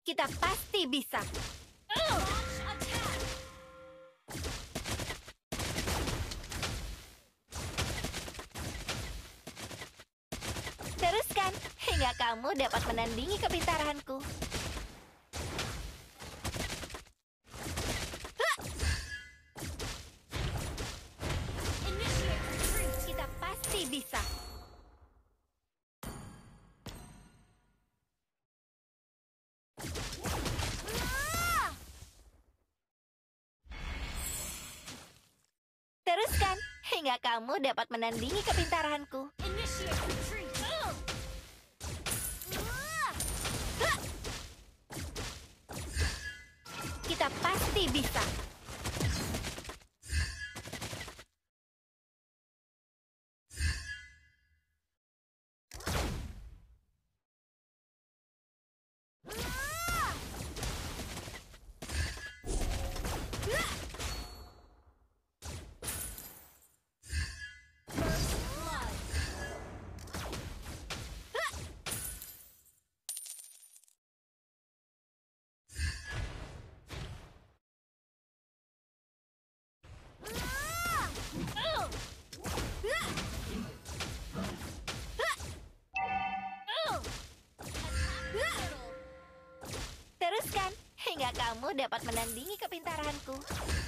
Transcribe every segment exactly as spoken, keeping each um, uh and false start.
Kita pasti bisa. Teruskan hingga kamu dapat menandingi kepintaranku. Kita pasti bisa. Teruskan hingga kamu dapat menandingi kepintaranku. Kita pasti bisa. Teruskan hingga kamu dapat menandingi kepintaranku.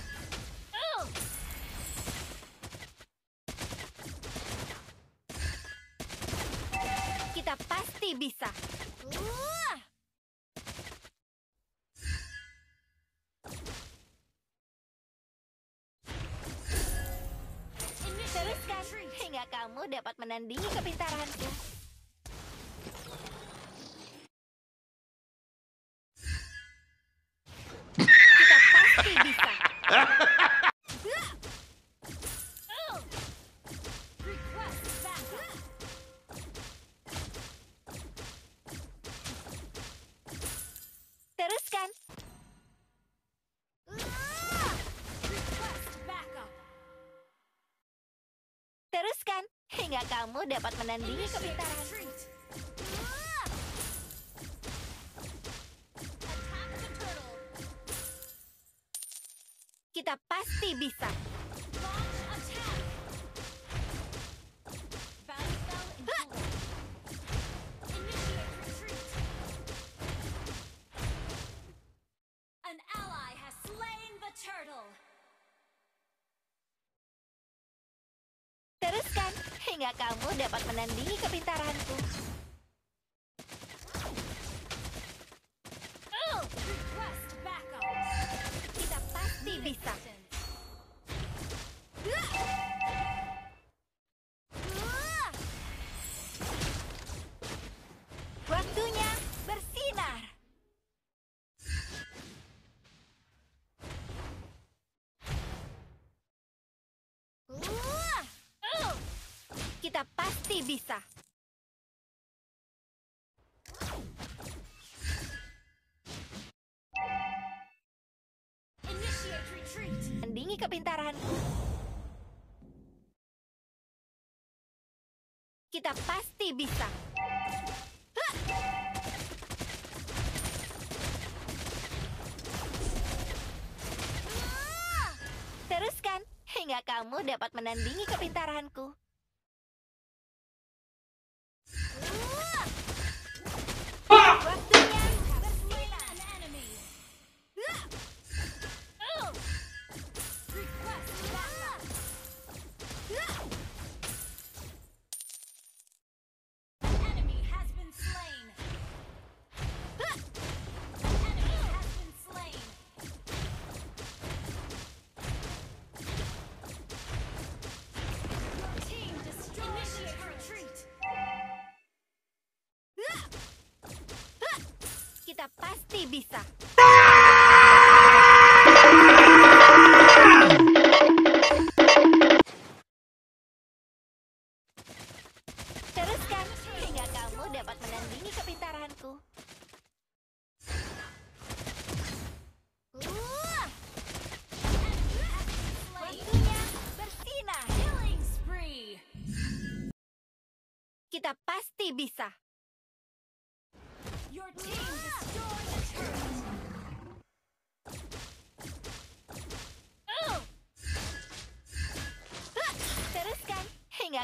Kita pasti bisa. Teruskan hingga kamu dapat menandingi kepintaranku. Kita pasti bisa. Teruskan. Teruskan hingga kamu dapat menandingi kepintaran. Kita pasti bisa. An ally has slain the turtle. Teruskan hingga kamu dapat menandingi kepintaranku. Request backup. Kita pasti bisa. Waktunya bersinar. Kita pasti bisa. Initiate retreat. Tandingi kepintaranku. Kita pasti bisa. Teruskan hingga kamu dapat menandingi kepintaranku. Waktunya bersinar. An enemy. Request backup. An enemy has been slain. An enemy has been slain. Your team destroyed. Initiate retreat. Kita pasti bisa. Teruskan hingga kamu dapat menandingi kepintaranku. Waktunya bersinar. Killing spree. Kita pasti bisa. Your team destroyed the turret.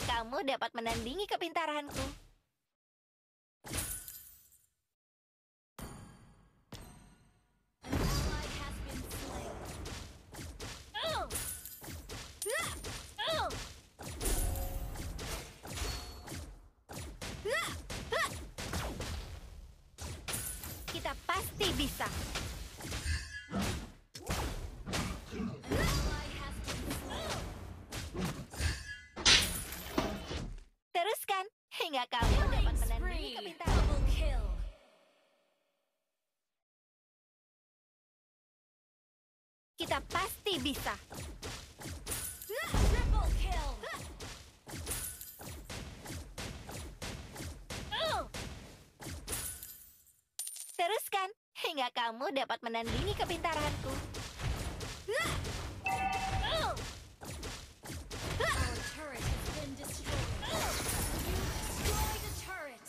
kamu dapat menandingi kepintaranku. Kita pasti bisa. Teruskan hingga kamu dapat menandingi kepintaranku. Kita pasti bisa. Triple kill. Teruskan hingga kamu dapat menandingi kepintaranku. Our turret has been destroyed. You destroyed a turret.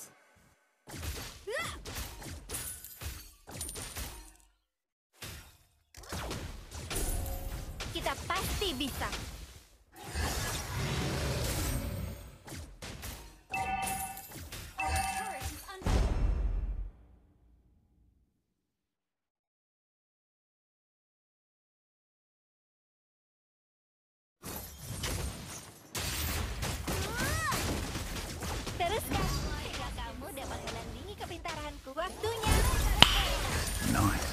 Kita pasti bisa. Our turret is under. Teruskan hingga kamu dapat menandingi kepintaranku. Waktunya. Nice.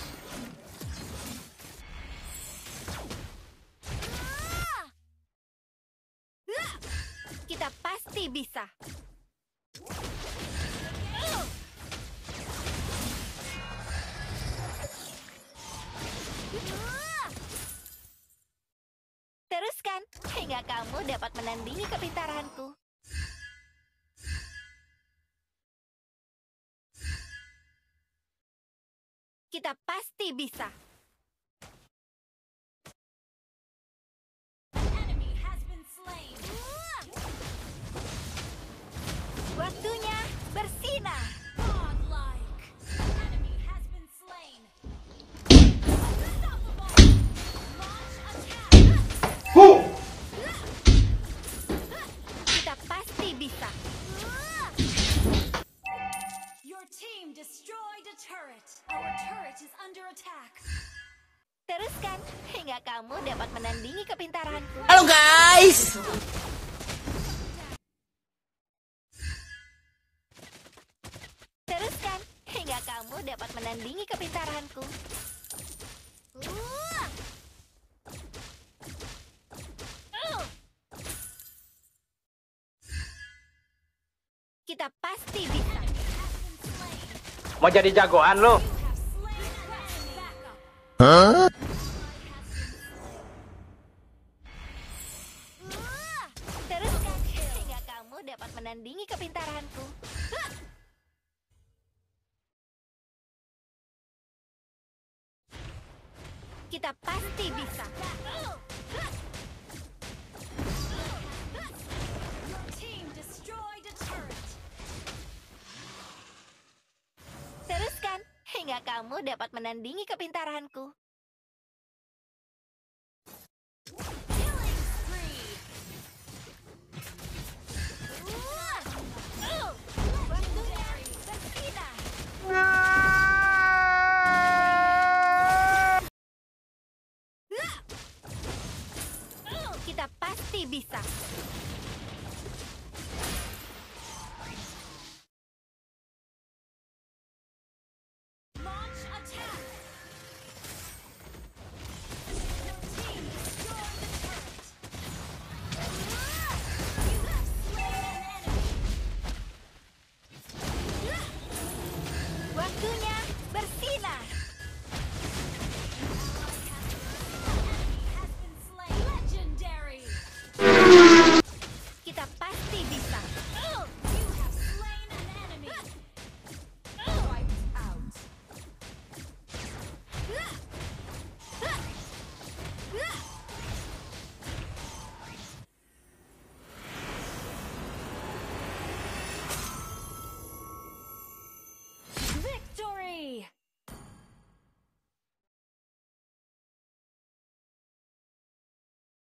Kita pasti bisa. Teruskan hingga kamu dapat menandingi kepintaranku. Kita pasti bisa. Enemy has been slain. Waktunya bersinar. Godlike. Enemy has been slain. Unstoppable. Launch attack. Kita pasti bisa. Your team destroyed a turret. Our turret is under attack. Teruskan hingga kamu dapat menandingi kepintaranku. Halo guys. Teruskan hingga kamu dapat menandingi kepintaranku. Kita pasti bisa. Mau jadi jagoan lo? You have slain an enemy. Backup. Huh? Teruskan hingga kamu dapat menandingi kepintaranku. Kita pasti bisa. Your team destroyed a turret. Teruskan hingga kamu dapat menandingi kepintaranku. Killing spree. Waktunya bersinar. Kita pasti bisa.